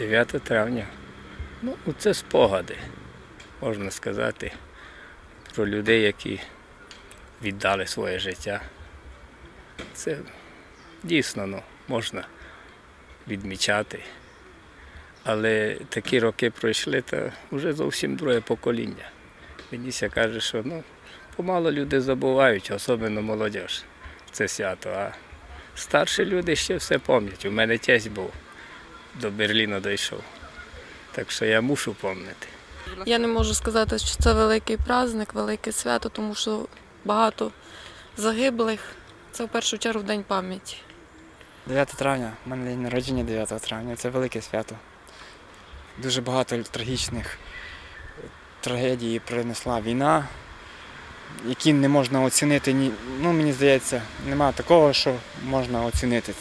9 травня. Ну, це спогади, можна сказати, про людей, які віддали своє життя. Це дійсно можна відмічати. Але такі роки пройшли, та вже зовсім друге покоління. Мені каже, що помало люди забувають, особливо молодь, це свято. А старші люди ще все пам'ятають. У мене тесть був, до Берліна дійшов. Так що я мушу пам'ятати. Я не можу сказати, що це великий праздник, велике свято, тому що багато загиблих. Це в першу чергу День пам'яті. 9 травня, у мене день народження 9 травня, це велике свято. Дуже багато трагічних трагедій принесла війна, які не можна оцінити. Мені здається, немає такого, що можна оцінити.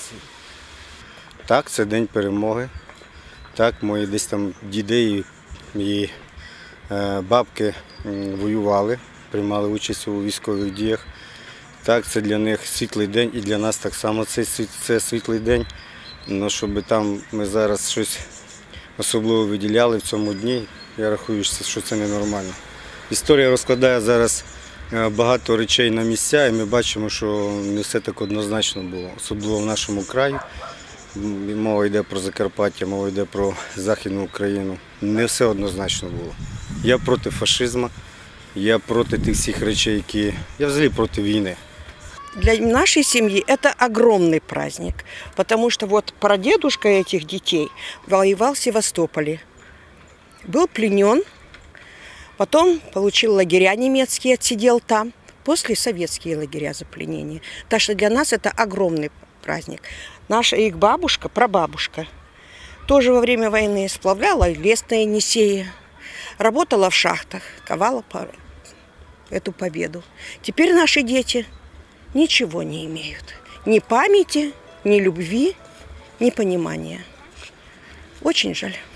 Так, це день перемоги. Так, мої десь там діди і бабки воювали, приймали участь у військових діях. Так, це для них світлий день і для нас так само це світлий день. Але щоб там ми зараз щось особливо виділяли в цьому дні, я рахую, що це ненормально. Історія розкладає зараз багато речей на місця, і ми бачимо, що не все так однозначно було, особливо в нашому краї. Мова йде про Закарпаття, мова йде про Західну Україну. Не все однозначно було. Я проти фашизму, я проти тих всіх речей, я взагалі проти війни. Для нашей семьи это огромный праздник, потому что вот прадедушка этих детей воевал в Севастополе, был пленен, потом получил лагеря немецкие, отсидел там, после советские лагеря за пленение. Так что для нас это огромный праздник. Наша их бабушка, прабабушка, тоже во время войны сплавляла лес на Енисее, работала в шахтах, ковала эту победу. Теперь наши дети ничего не имеют. Ни памяти, ни любви, ни понимания. Очень жаль.